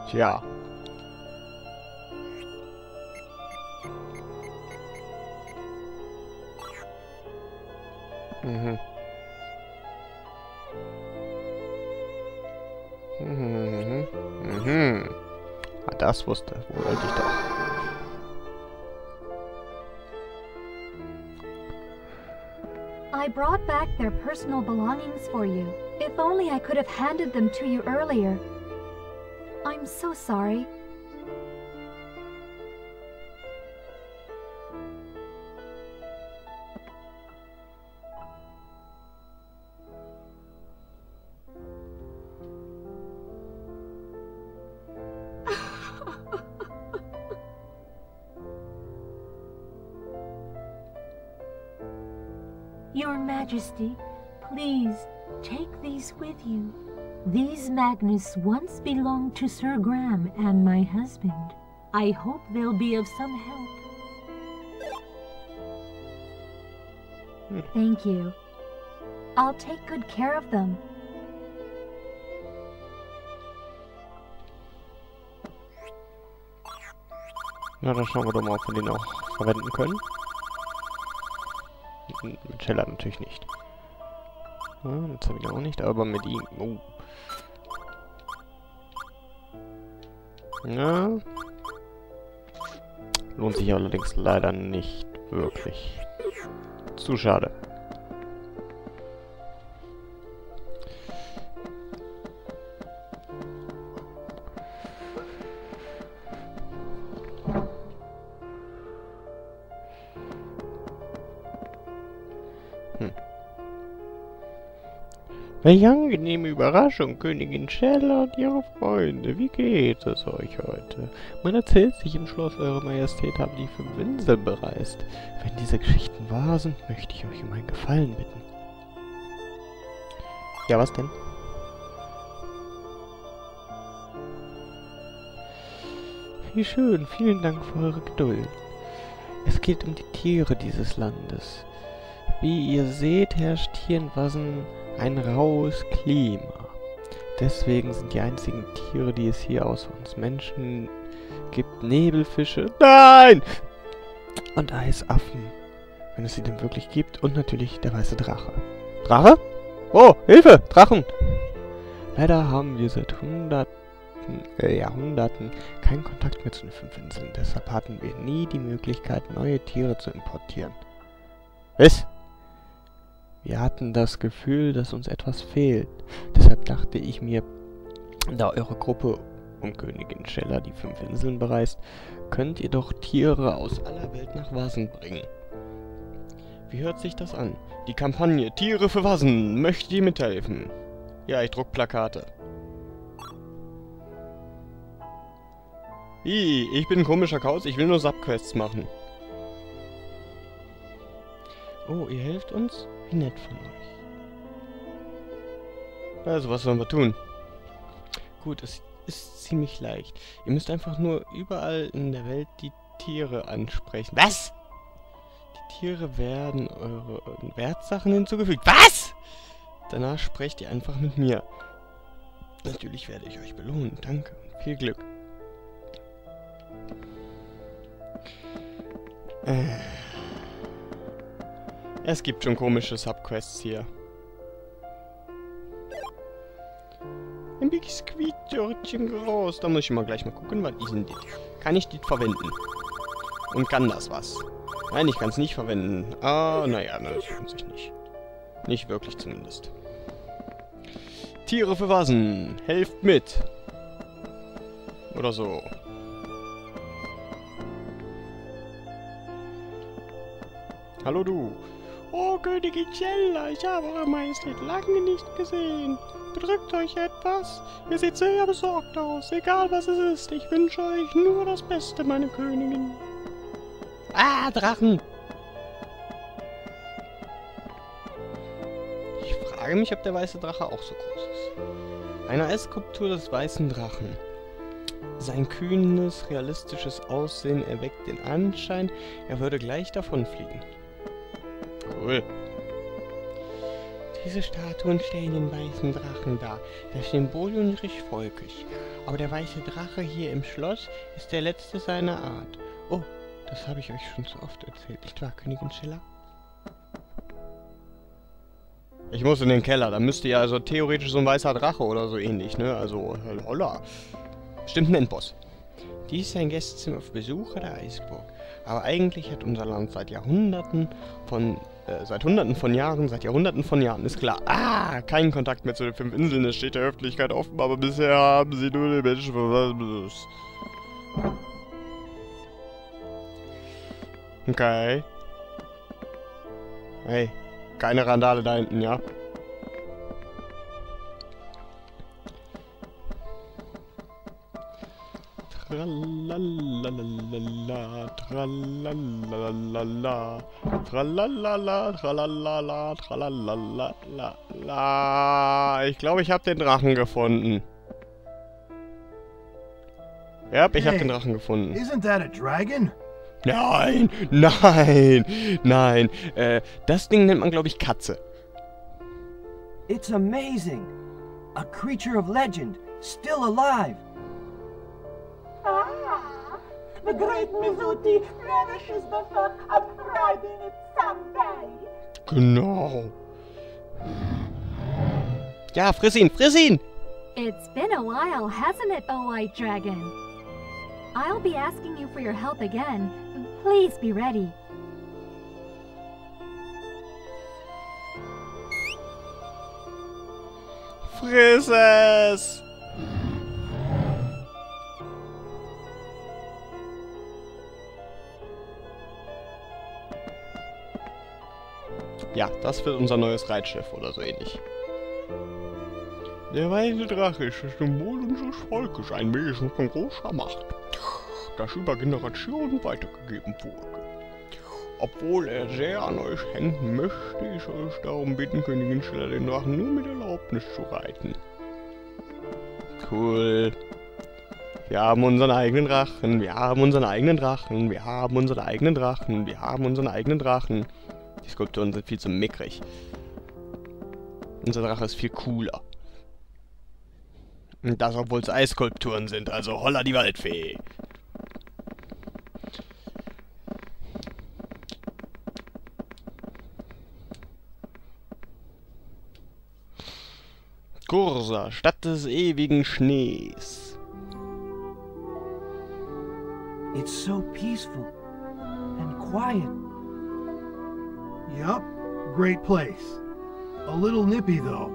Tja. Mhm. Mhm. Mhm. Ah, das wollte ich doch. I brought back their personal belongings for you. If only I could have handed them to you earlier. I'm so sorry. Your Majesty, please take these with you. These magnets once belonged to Sir Graham and my husband. I hope they'll be of some help. Thank you. I'll take good care of them. Na, dann schauen wir doch mal, ob wir den auch verwenden können. Mit Scheller natürlich nicht. Ja, mit Sabina auch nicht, aber mit ihm... Oh. Ja. Lohnt sich allerdings leider nicht wirklich. Zu schade. Welche angenehme Überraschung, Königin Schella und ihre Freunde. Wie geht es euch heute? Man erzählt sich im Schloss, Eure Majestät haben die 5 Inseln bereist. Wenn diese Geschichten wahr sind, möchte ich euch um einen Gefallen bitten. Ja, was denn? Wie schön, vielen Dank für eure Geduld. Es geht um die Tiere dieses Landes. Wie ihr seht, herrscht hier in Wasen ein raues Klima. Deswegen sind die einzigen Tiere, die es hier außer uns Menschen gibt, Nebelfische, nein! Und Eisaffen, wenn es sie denn wirklich gibt, und natürlich der weiße Drache. Drache? Oh, Hilfe! Drachen! Leider haben wir seit Jahrhunderten keinen Kontakt mehr zu den 5 Inseln. Deshalb hatten wir nie die Möglichkeit, neue Tiere zu importieren. Was? Wir hatten das Gefühl, dass uns etwas fehlt. Deshalb dachte ich mir, da eure Gruppe um Königin Schella die 5 Inseln bereist, könnt ihr doch Tiere aus aller Welt nach Wasen bringen. Wie hört sich das an? Die Kampagne Tiere für Wasen. Möchtet ihr mithelfen? Ja, ich druck Plakate. Wie? Ich bin ein komischer Kauz, ich will nur Subquests machen. Oh, ihr helft uns? Wie nett von euch. Also, was sollen wir tun? Gut, es ist ziemlich leicht. Ihr müsst einfach nur überall in der Welt die Tiere ansprechen. Was? Die Tiere werden euren Wertsachen hinzugefügt. Was? Danach sprecht ihr einfach mit mir. Natürlich werde ich euch belohnen. Danke und viel Glück. Es gibt schon komische Subquests hier. Ein Biskuittörtchen groß. Da muss ich mal gleich mal gucken, was ist denn das? Kann ich das verwenden? Und kann das was? Nein, ich kann es nicht verwenden. Ah, naja, das lohnt sich nicht. Nicht wirklich zumindest. Tiere für Wasen. Helft mit. Oder so. Hallo du. Oh, Königin Schella, ich habe Eure Majestät lange nicht gesehen. Bedrückt euch etwas? Ihr seht sehr besorgt aus, egal was es ist. Ich wünsche euch nur das Beste, meine Königin. Ah, Drachen! Ich frage mich, ob der weiße Drache auch so groß ist. Eine Eisskulptur des weißen Drachen. Sein kühnes, realistisches Aussehen erweckt den Anschein, er würde gleich davonfliegen. Cool. Diese Statuen stellen den weißen Drachen dar, das Symbol unseres Volkes. Aber der weiße Drache hier im Schloss ist der letzte seiner Art. Oh, das habe ich euch schon so oft erzählt, nicht wahr, Königin Schiller? Ich muss in den Keller, da müsste ja also theoretisch so ein weißer Drache oder so ähnlich, ne? Also, holla. Stimmt, ein Endboss. Dies ist ein Gästezimmer für Besucher der Eisburg. Aber eigentlich hat unser Land seit Jahrhunderten von Jahren, ist klar. Keinen Kontakt mehr zu den 5 Inseln, es steht der Öffentlichkeit offen, aber bisher haben sie nur den Menschen verwandelt. Okay. Hey, keine Randale da hinten, ja? Tralalala, tralalala, tralalala, tralalala, tralalala. Ich glaube, ich habe den Drachen gefunden. Ja, ich habe den Drachen gefunden. Isn't that a dragon? Nein, nein, nein. Das Ding nennt man, glaube ich, Katze. It's amazing. A creature of legend, still alive. The great Mizuti relishes the thought of riding it someday. Genau. Ja, friss ihn, friss ihn! It's been a while, hasn't it, O White Dragon? I'll be asking you for your help again. Please be ready. Friss es! Ja, das wird unser neues Reitschiff oder so ähnlich. Der weiße Drache ist das Symbol unseres Volkes, ein Wesen von großer Macht, das über Generationen weitergegeben wurde. Obwohl er sehr an euch hängt, möchte ich euch darum bitten, Königin Schiller, den Drachen nur mit Erlaubnis zu reiten. Cool. Wir haben unseren eigenen Drachen, wir haben unseren eigenen Drachen, wir haben unseren eigenen Drachen, wir haben unseren eigenen Drachen. Die Skulpturen sind viel zu mickrig. Unser Drache ist viel cooler. Und das, obwohl es Eisskulpturen sind, also holla die Waldfee. Cursa, Stadt des ewigen Schnees. It's so peaceful and quiet. Yup, great place. A little nippy though.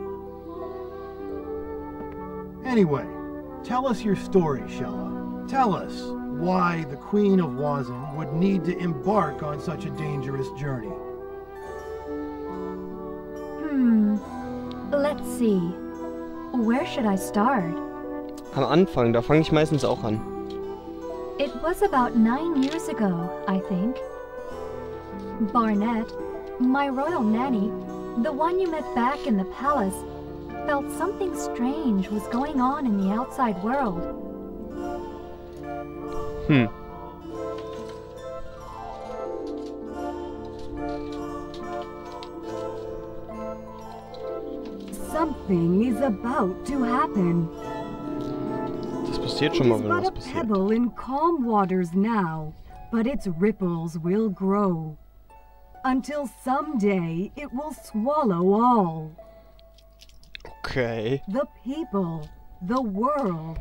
Anyway, tell us your story, Shella. Tell us why the Queen of Wazin would need to embark on such a dangerous journey. Let's see. Where should I start? Am Anfang, da fange ich meistens auch an. It was about 9 years ago, I think. Barnett, my royal nanny, the one you met back in the palace, felt something strange was going on in the outside world. Something is about to happen. Das passiert schon mal, It is wenn but was a passiert. pebble in calm waters now, but its ripples will grow. Until someday it will swallow all. Okay. The people, the world,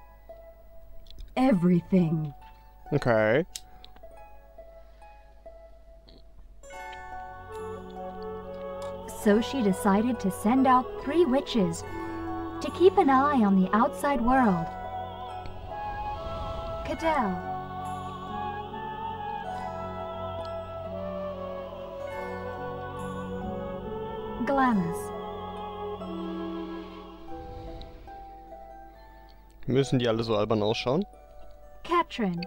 everything. Okay. So she decided to send out 3 witches to keep an eye on the outside world. Cadell, Glamis, Müssen die alle so albern ausschauen? Katrin,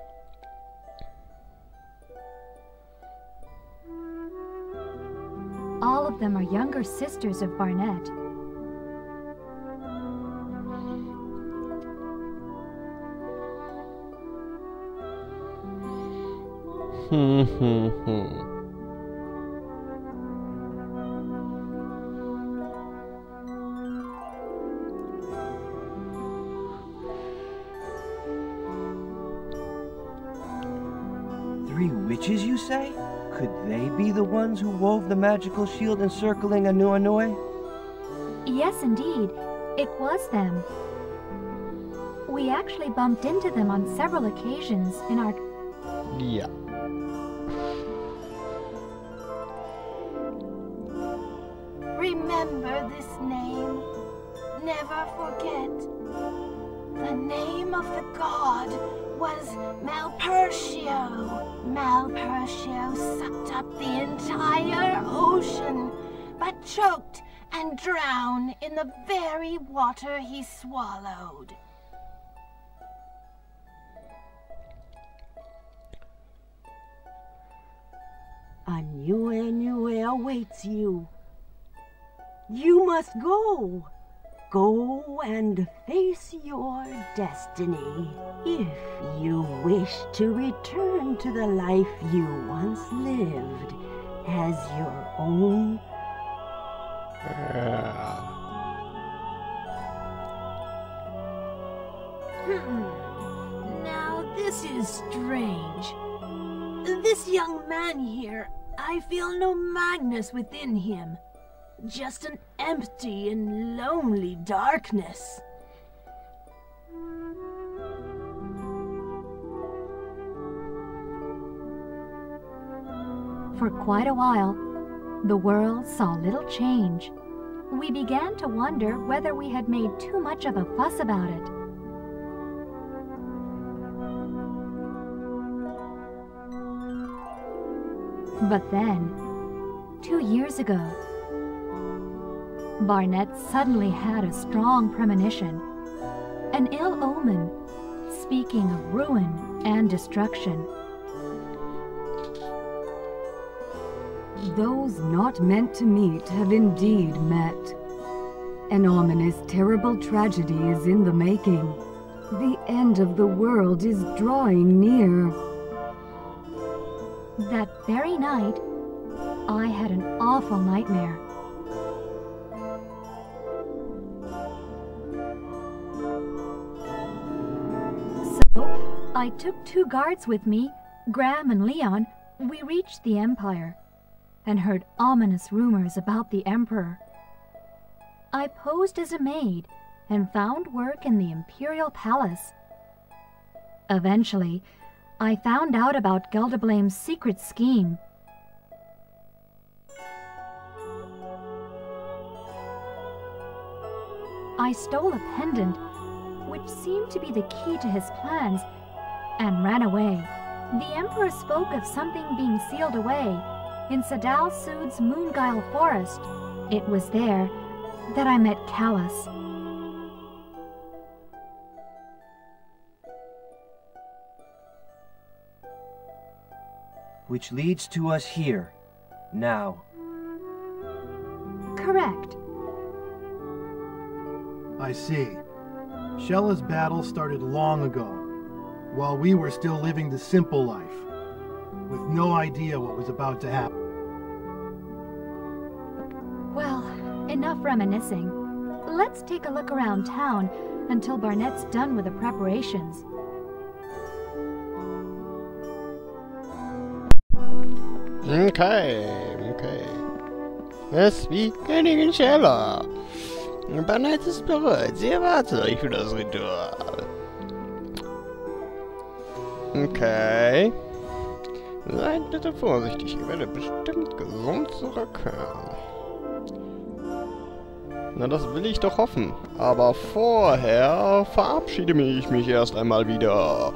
all of them are younger sisters of Barnett. 3 witches, you say? Could they be the ones who wove the magical shield encircling Anuenue? Yes, indeed. It was them. We actually bumped into them on several occasions in our... Ja. Remember this name. Never forget. The name of the god was Malpertio. Malpertio sucked up the entire ocean, but choked and drowned in the very water he swallowed. Anuenue awaits you. You must go. Go and face your destiny. If you wish to return to the life you once lived as your own. Now this is strange. This young man here, I feel no Magnus within him. Just an empty and lonely darkness. For quite a while, the world saw little change. We began to wonder whether we had made too much of a fuss about it. But then, 2 years ago, Barnett suddenly had a strong premonition, an ill omen, speaking of ruin and destruction. Those not meant to meet have indeed met. An ominous, terrible tragedy is in the making. The end of the world is drawing near. That very night, I had an awful nightmare. So, I took 2 guards with me, Graham and Leon. We reached the Empire and heard ominous rumors about the Emperor. I posed as a maid and found work in the Imperial Palace. Eventually, I found out about Geldablame's secret scheme. I stole a pendant, which seemed to be the key to his plans, and ran away. The Emperor spoke of something being sealed away in Sadal Sud's Moonguile Forest. It was there that I met Callus. Which leads to us here, now. Correct. I see. Shella's battle started long ago, while we were still living the simple life, with no idea what was about to happen. Well, enough reminiscing. Let's take a look around town until Barnett's done with the preparations. Okay. Es wie Königin Shella. Barnett ist bereit. Sie erwartet euch für das Ritual. Okay. Seid bitte vorsichtig. Ihr werdet bestimmt gesund zurückkehren. Na, das will ich doch hoffen. Aber vorher verabschiede ich mich erst einmal wieder.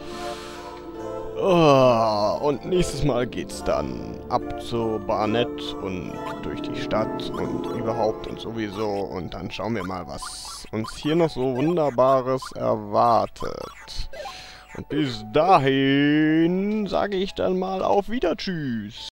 Oh, und nächstes Mal geht's dann ab zu Barnett und durch die Stadt und überhaupt und sowieso. Und dann schauen wir mal, was uns hier noch so Wunderbares erwartet. Und bis dahin sage ich dann mal auf Wieder, tschüss.